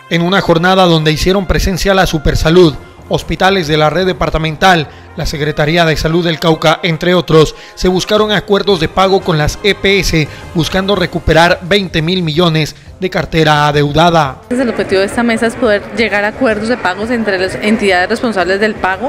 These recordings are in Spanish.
En una jornada donde hicieron presencia la Supersalud, hospitales de la red departamental, la Secretaría de Salud del Cauca, entre otros, se buscaron acuerdos de pago con las EPS, buscando recuperar 20.000 millones de cartera adeudada. El objetivo de esta mesa es poder llegar a acuerdos de pagos entre las entidades responsables del pago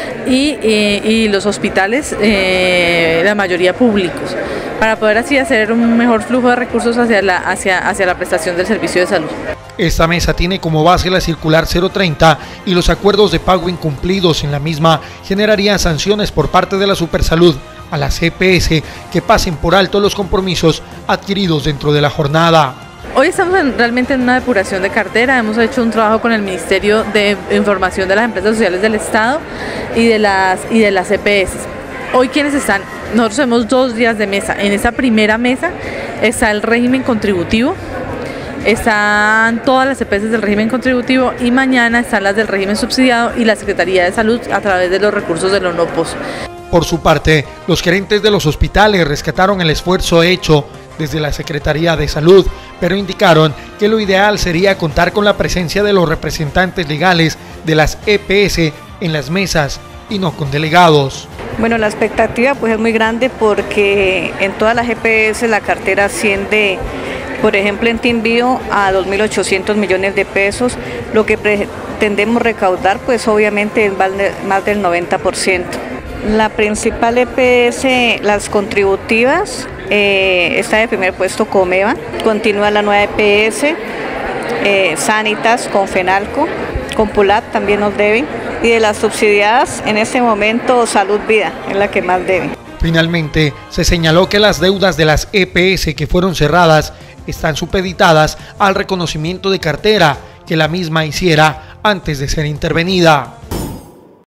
y los hospitales, la mayoría públicos, para poder así hacer un mejor flujo de recursos hacia la prestación del servicio de salud. Esta mesa tiene como base la circular 030 y los acuerdos de pago incumplidos en la misma generarían sanciones por parte de la Supersalud a las EPS que pasen por alto los compromisos adquiridos dentro de la jornada. Hoy estamos realmente en una depuración de cartera. Hemos hecho un trabajo con el Ministerio de Información de las Empresas Sociales del Estado y de las EPS. Hoy, ¿quiénes están? Nosotros tenemos 2 días de mesa. En esa primera mesa está el régimen contributivo, están todas las EPS del régimen contributivo y mañana están las del régimen subsidiado y la Secretaría de Salud a través de los recursos del ONOPOS. Por su parte, los gerentes de los hospitales rescataron el esfuerzo hecho desde la Secretaría de Salud, pero indicaron que lo ideal sería contar con la presencia de los representantes legales de las EPS en las mesas y no con delegados. Bueno, la expectativa pues es muy grande porque en todas las EPS la cartera asciende, por ejemplo en Timbío, a 2.800 millones de pesos. Lo que pretendemos recaudar pues obviamente es más del 90%. La principal EPS, las contributivas, está de primer puesto Comeva, continúa la nueva EPS, Sanitas, Confenalco, Compulat también nos deben, y de las subsidiadas en este momento Salud Vida es la que más debe. Finalmente, se señaló que las deudas de las EPS que fueron cerradas están supeditadas al reconocimiento de cartera que la misma hiciera antes de ser intervenida.